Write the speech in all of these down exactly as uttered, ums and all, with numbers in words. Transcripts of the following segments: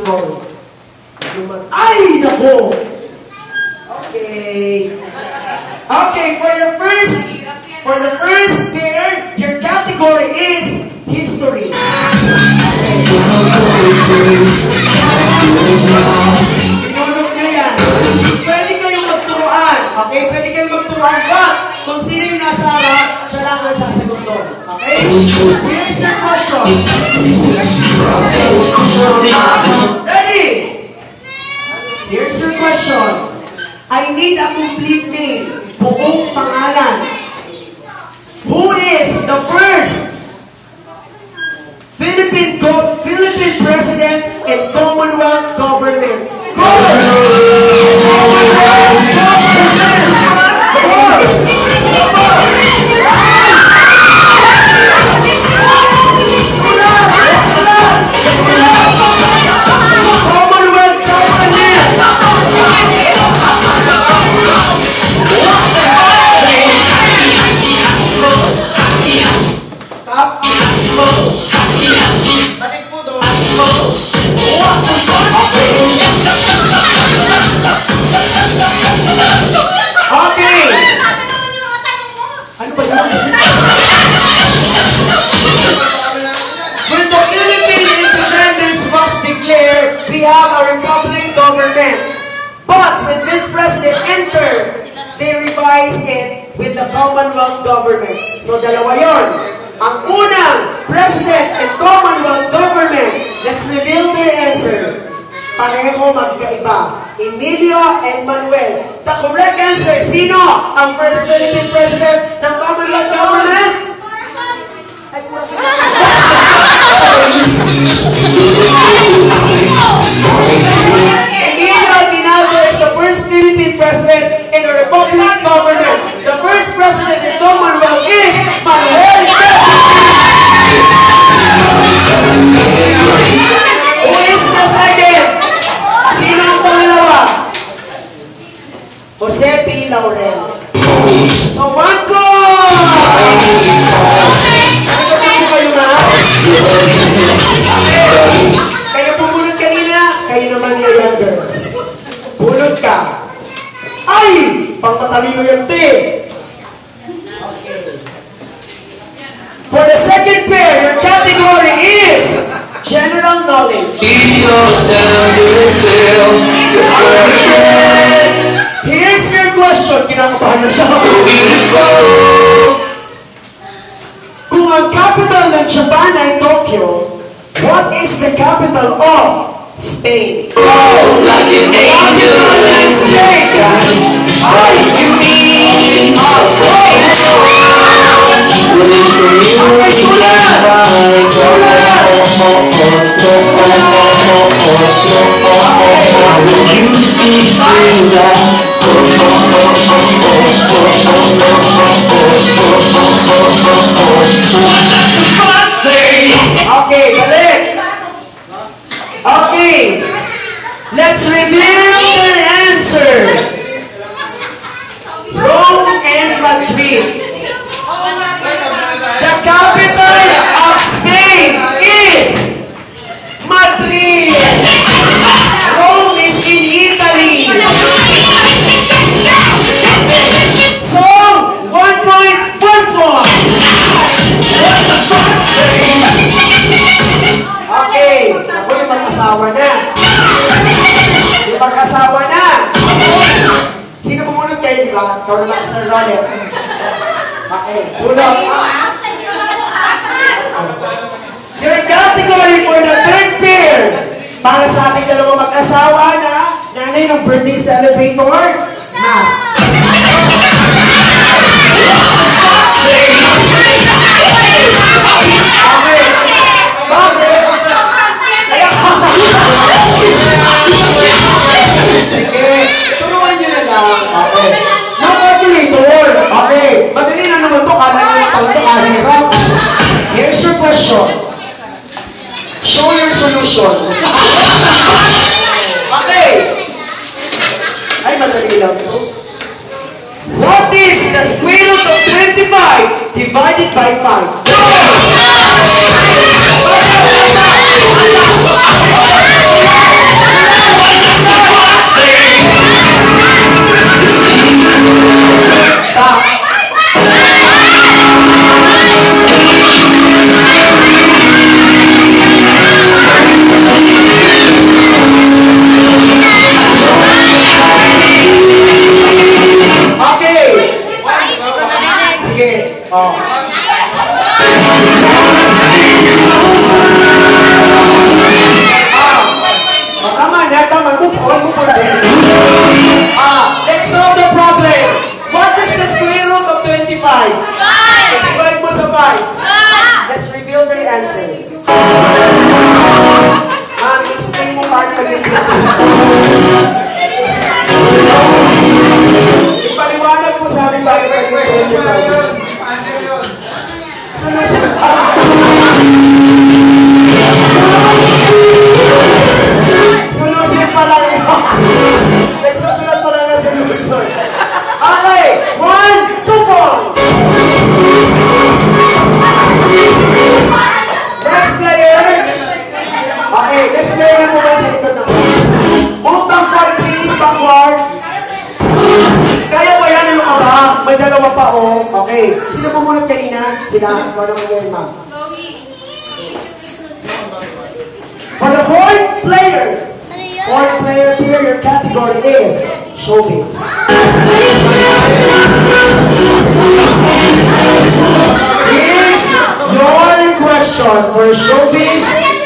category. Ay, nako! Okay. Okay, for your first, for the first pair, your category is history. Pinunod nyo yan. Pwede kayong magturuan. Okay, pwede kayong magturuan. But, kung sino yung nasa harap, siya lang ang sasagot doon. Okay? Here's your question. Ready? Here's your question. I need a complete name. Buong pangalan. Who is the first Philippine go Philippine President and Commonwealth Government? Go! With the Commonwealth Government. So, dalawa yun. Ang unang President and Commonwealth Government. Let's reveal their answer. Pareho magkaiba. Emilio and Manuel. The correct answer, sino ang first Philippine President ng Commonwealth Government? Ay, Corazon. Emilio Aguinaldo is the first Philippine President in the Republic Government. The first President in Commonwealth is Manuel Quezon. Who is the second? Sino ang pangalawa? Jose P. Laurel. So, one point! Kayo na? Kayo pumunod kanina, kayo naman yung girls. Punod ka. Ay! Pangmatalino yung team. Okay. For the second pair, your category is general knowledge. Here's your question. Kinakabahan na siya. Kung ang capital ng Japan ay Tokyo, what is the capital of Spain? Oh, like an angel in Spain. Ay! You mean a voice. Okay, sulat! Sulat! You speak to that. What does the fox say? Okay, balik! Okay! Let's reveal the answer! Rome and Madrid. The capital of Spain is Madrid. Rome is in Italy. So, one point, one point. What the fox say? Okay, ako yung mag-asawa na. Yung mag-asawa na. Sino pumunod kayo, di ba? Ikaw naman, Sir Ronald. Okay, punod. Your category for the third pair. Para sa ating dalawang mag-asawa na nanay ng birthday celebrator na. Okay. Bakit? Sige, turuan nyo na lang. Okay. Now, calculator. Okay. Madali na naman ito. Kala nyo yung pagod kahirap. Here's your question. Show your solution. Okay. Ay, madali lang ito. What is the square root of twenty-five divided by five? Go! player here, your category is showbiz. Here's your question for showbiz.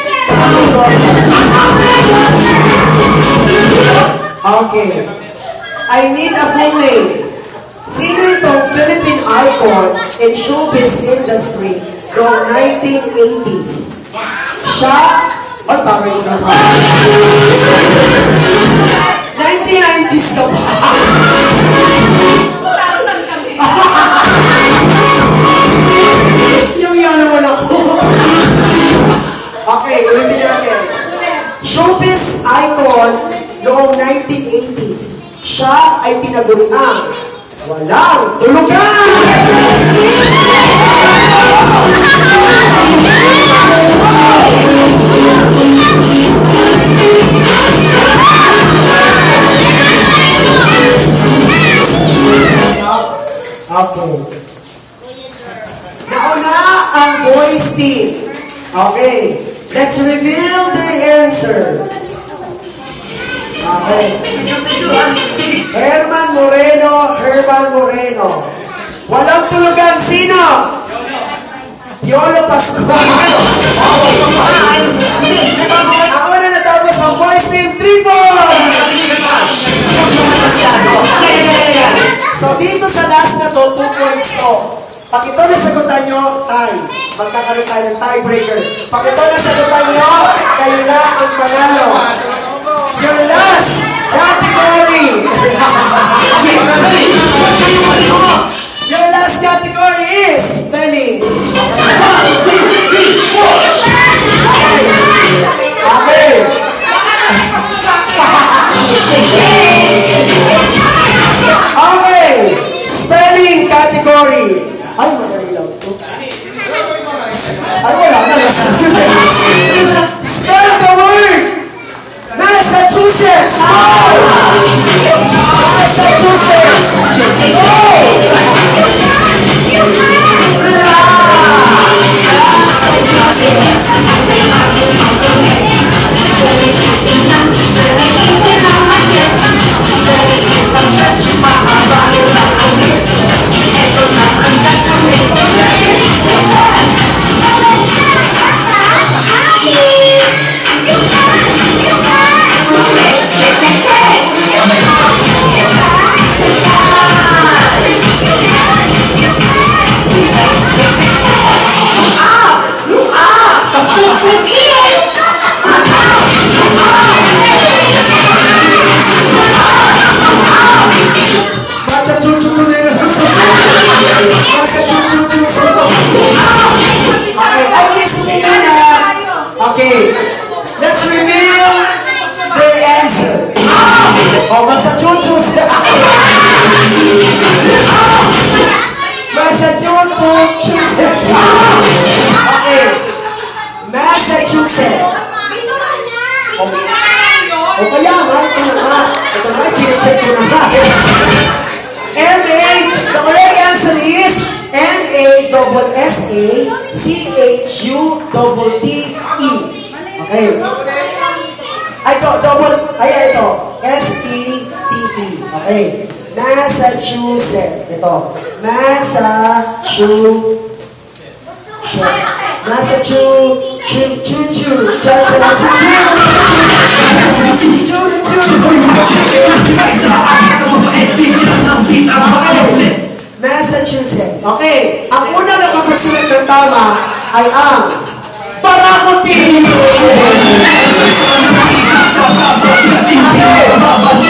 Okay. I need a full name. Sino itong Philippine icon in showbiz industry noong nineteen eighties? Siya, ay tama yun naman. nineteen nineties ka pa. Yung yan naman ako. Okay, ulitin natin. Showbiz icon noong nineteen eighties. Siya ay tinaguriang walang tulugan! Okay. Nauna ang boys team. Okay. Let's reveal their answer. Okay. Herman Moreno, Herman Moreno. Walang tulugan, sino? Piolo Pascual. Ako na natapos ang boys team, three points! So dito sa last na to, two points to. Pag ito nasagutan nyo, tie. Magkakaroon tayo ng tiebreaker. Pag ito nasagutan nyo, kayo na ang panalo. Your last category. Your last category is spelling. Okay. Okay. Spelling category. Ay, madali lang. Ay, wala na. Spell the words. Massachusetts! Massachusetts! Okay, let's reveal their answer. Oh, Massachusetts. Massachusetts. Okay, Massachusetts. O kaya nga, ito na nga. Ito na, chinecheck ko na nga. M A, the correct answer is M A double S A C H U double T E. Okay. Ay, ito, double, ay, ito. S T T E. Okay. Massachusetts. Ito. Massachusetts. Massachusetts. Choo, choo, choo. Choo, choo, choo. Massachusetts. Okay. Ang unang nakapagsulat ng tama ay ang Paracotin.